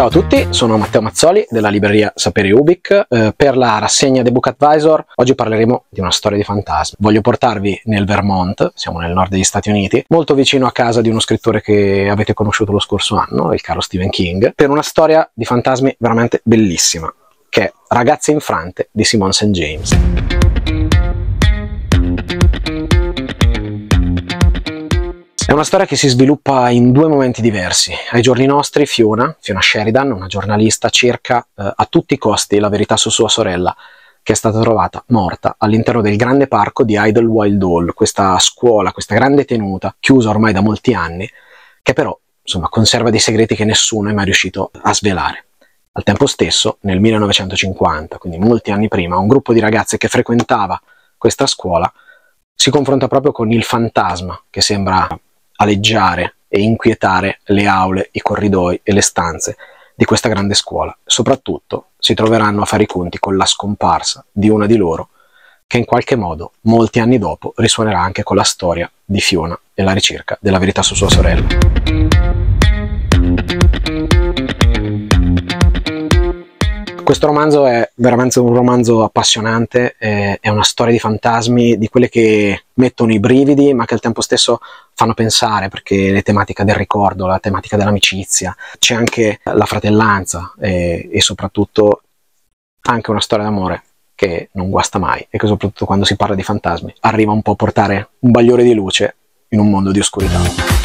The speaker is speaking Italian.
Ciao a tutti, sono Matteo Mazzoli della libreria Sapere Ubic. Per la rassegna The Book Advisor oggi parleremo di una storia di fantasmi. Voglio portarvi nel Vermont, siamo nel nord degli Stati Uniti, molto vicino a casa di uno scrittore che avete conosciuto lo scorso anno, il caro Stephen King, per una storia di fantasmi veramente bellissima, che è Ragazze infrante di Simone St. James. È una storia che si sviluppa in due momenti diversi. Ai giorni nostri Fiona Sheridan, una giornalista, cerca a tutti i costi la verità su sua sorella, che è stata trovata morta all'interno del grande parco di Idlewild Hall, questa scuola, questa grande tenuta, chiusa ormai da molti anni, che però conserva dei segreti che nessuno è mai riuscito a svelare. Al tempo stesso, nel 1950, quindi molti anni prima, un gruppo di ragazze che frequentava questa scuola si confronta proprio con il fantasma che sembra aleggiare e inquietare le aule, i corridoi e le stanze di questa grande scuola. Soprattutto si troveranno a fare i conti con la scomparsa di una di loro, che in qualche modo, molti anni dopo, risuonerà anche con la storia di Fiona e la ricerca della verità su sua sorella. Questo romanzo è veramente un romanzo appassionante, è una storia di fantasmi, di quelle che mettono i brividi, ma che al tempo stesso fanno pensare, perché le tematiche del ricordo, la tematica dell'amicizia, c'è anche la fratellanza e soprattutto anche una storia d'amore che non guasta mai e che soprattutto quando si parla di fantasmi arriva un po' a portare un bagliore di luce in un mondo di oscurità.